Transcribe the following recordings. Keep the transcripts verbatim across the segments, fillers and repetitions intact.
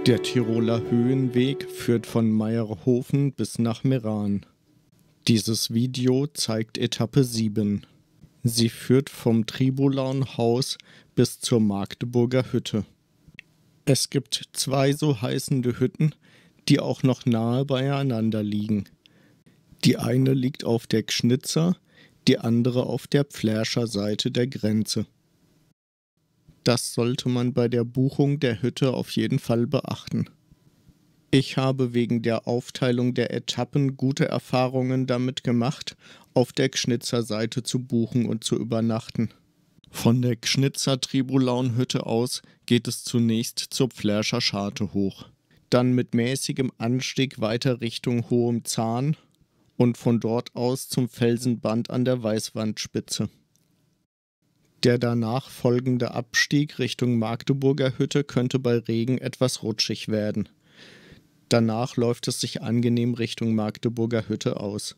Der Tiroler Höhenweg führt von Mayrhofen bis nach Meran. Dieses Video zeigt Etappe sieben. Sie führt vom Tribulaunhaus bis zur Magdeburger Hütte. Es gibt zwei so heißende Hütten, die auch noch nahe beieinander liegen. Die eine liegt auf der Gschnitzer, die andere auf der Pflärscher Seite der Grenze. Das sollte man bei der Buchung der Hütte auf jeden Fall beachten. Ich habe wegen der Aufteilung der Etappen gute Erfahrungen damit gemacht, auf der Gschnitzer Seite zu buchen und zu übernachten. Von der Gschnitzer Tribulaunhütte aus geht es zunächst zur Pflärscher Scharte hoch, dann mit mäßigem Anstieg weiter Richtung Hohem Zahn und von dort aus zum Felsenband an der Weißwandspitze. Der danach folgende Abstieg Richtung Magdeburger Hütte könnte bei Regen etwas rutschig werden. Danach läuft es sich angenehm Richtung Magdeburger Hütte aus.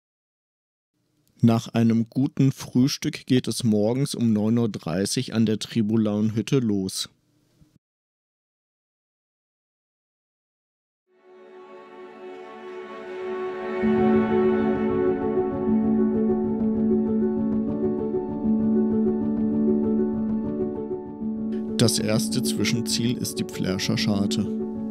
Nach einem guten Frühstück geht es morgens um neun Uhr dreißig an der Tribulaunhütte los. Das erste Zwischenziel ist die Pflärscher Scharte.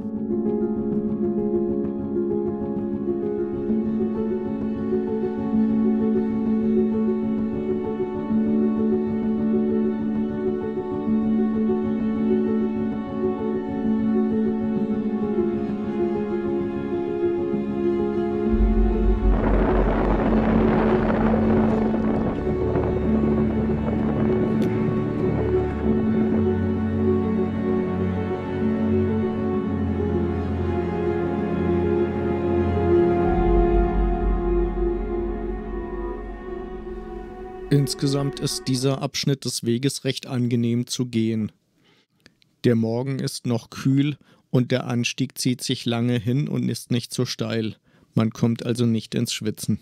Insgesamt ist dieser Abschnitt des Weges recht angenehm zu gehen. Der Morgen ist noch kühl und der Anstieg zieht sich lange hin und ist nicht so steil. Man kommt also nicht ins Schwitzen.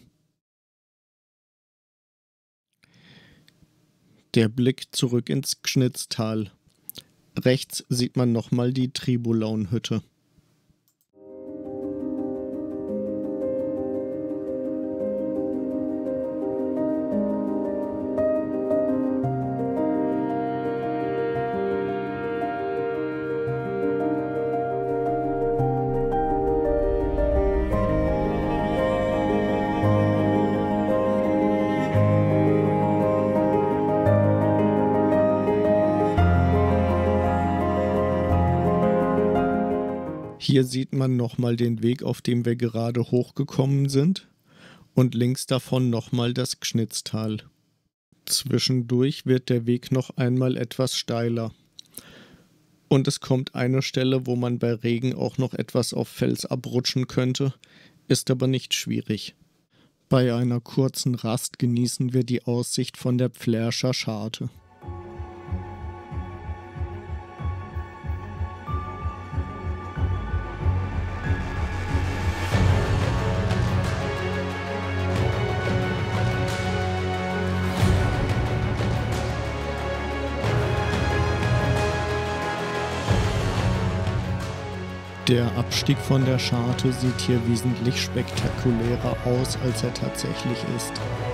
Der Blick zurück ins Gschnitztal. Rechts sieht man nochmal die Tribulaunhütte. Hier sieht man nochmal den Weg, auf dem wir gerade hochgekommen sind, und links davon nochmal das Gschnitztal. Zwischendurch wird der Weg noch einmal etwas steiler. Und es kommt eine Stelle, wo man bei Regen auch noch etwas auf Fels abrutschen könnte, ist aber nicht schwierig. Bei einer kurzen Rast genießen wir die Aussicht von der Pflärscher Scharte. Der Abstieg von der Scharte sieht hier wesentlich spektakulärer aus, als er tatsächlich ist.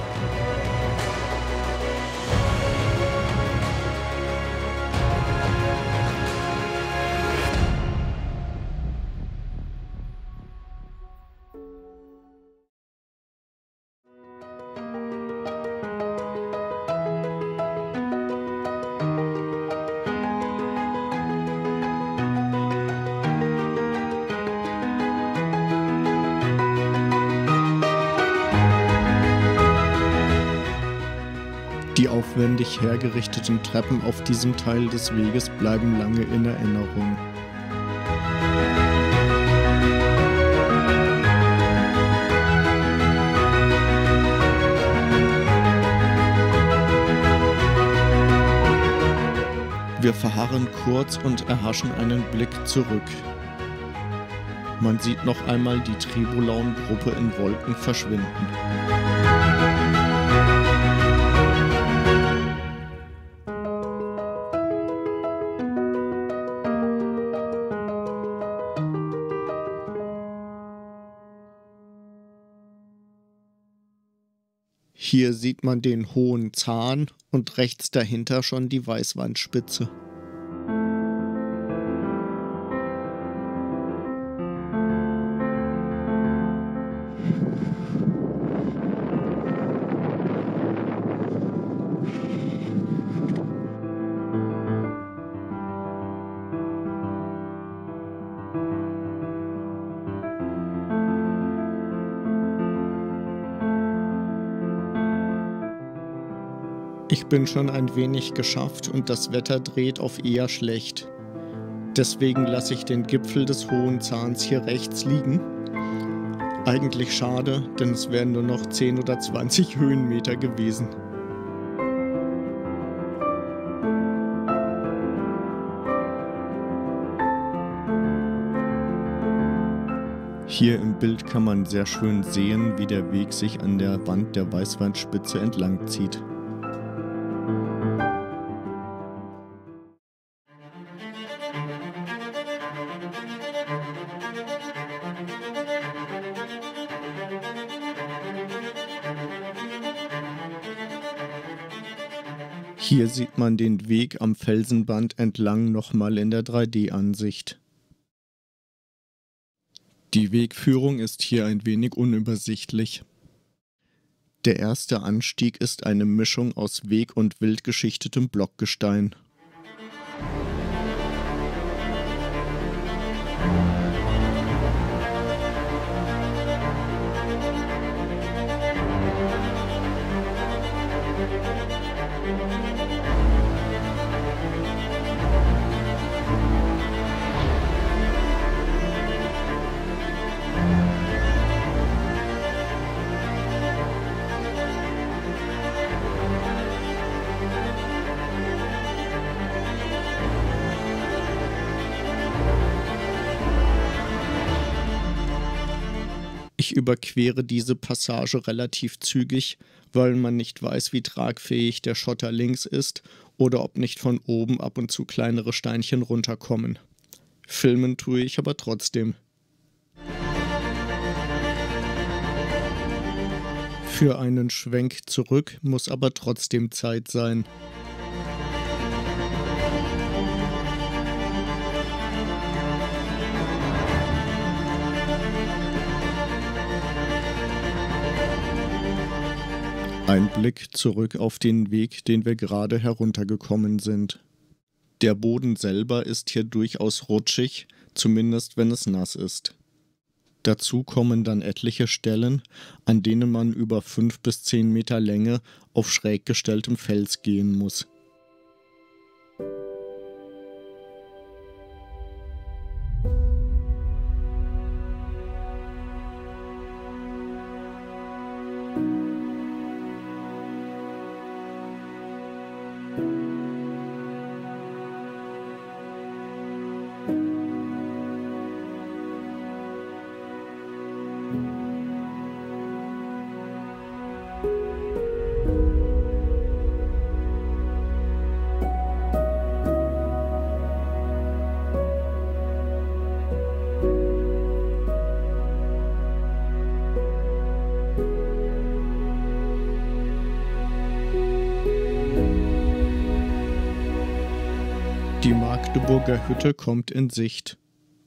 Die aufwendig hergerichteten Treppen auf diesem Teil des Weges bleiben lange in Erinnerung. Wir verharren kurz und erhaschen einen Blick zurück. Man sieht noch einmal die Tribulaun-Gruppe in Wolken verschwinden. Hier sieht man den Hohen Zahn und rechts dahinter schon die Weißwandspitze. Ich bin schon ein wenig geschafft und das Wetter dreht auf eher schlecht. Deswegen lasse ich den Gipfel des Hohen Zahns hier rechts liegen. Eigentlich schade, denn es wären nur noch zehn oder zwanzig Höhenmeter gewesen. Hier im Bild kann man sehr schön sehen, wie der Weg sich an der Wand der Weißwandspitze entlang zieht. Hier sieht man den Weg am Felsenband entlang nochmal in der drei D Ansicht. Die Wegführung ist hier ein wenig unübersichtlich. Der erste Anstieg ist eine Mischung aus weg- und wildgeschichtetem Blockgestein. Ich überquere diese Passage relativ zügig, weil man nicht weiß, wie tragfähig der Schotter links ist oder ob nicht von oben ab und zu kleinere Steinchen runterkommen. Filmen tue ich aber trotzdem. Für einen Schwenk zurück muss aber trotzdem Zeit sein. Ein Blick zurück auf den Weg, den wir gerade heruntergekommen sind. Der Boden selber ist hier durchaus rutschig, zumindest wenn es nass ist. Dazu kommen dann etliche Stellen, an denen man über fünf bis zehn Meter Länge auf schräg gestelltem Fels gehen muss. Die Magdeburger Hütte kommt in Sicht.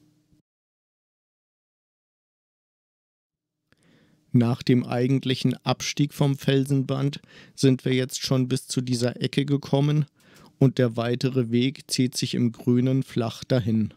Nach dem eigentlichen Abstieg vom Felsenband sind wir jetzt schon bis zu dieser Ecke gekommen und der weitere Weg zieht sich im Grünen flach dahin.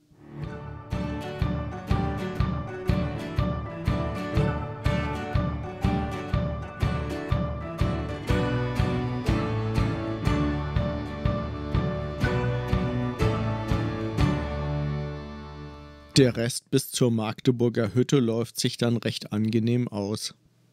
Der Rest bis zur Magdeburger Hütte läuft sich dann recht angenehm aus.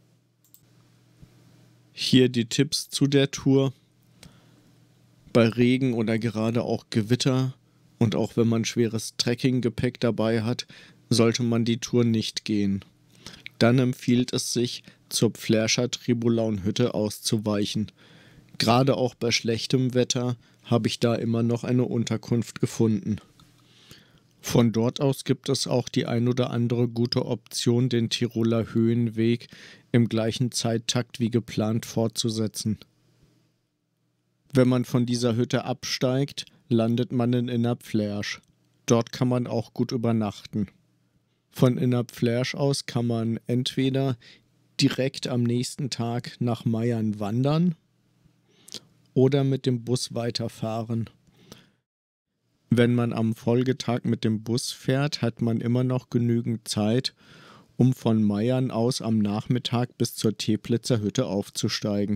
Hier die Tipps zu der Tour. Bei Regen oder gerade auch Gewitter und auch wenn man schweres Trekkinggepäck dabei hat, sollte man die Tour nicht gehen. Dann empfiehlt es sich, zur Pflärscher Tribulaunhütte auszuweichen. Gerade auch bei schlechtem Wetter habe ich da immer noch eine Unterkunft gefunden. Von dort aus gibt es auch die ein oder andere gute Option, den Tiroler Höhenweg im gleichen Zeittakt wie geplant fortzusetzen. Wenn man von dieser Hütte absteigt, landet man in Innerpflärsch. Dort kann man auch gut übernachten. Von Innerpflärsch aus kann man entweder direkt am nächsten Tag nach Mayern wandern oder mit dem Bus weiterfahren. Wenn man am Folgetag mit dem Bus fährt, hat man immer noch genügend Zeit, um von Mayern aus am Nachmittag bis zur Teplitzer Hütte aufzusteigen.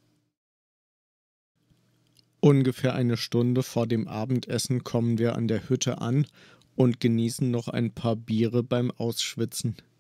Ungefähr eine Stunde vor dem Abendessen kommen wir an der Hütte an und genießen noch ein paar Biere beim Ausschwitzen.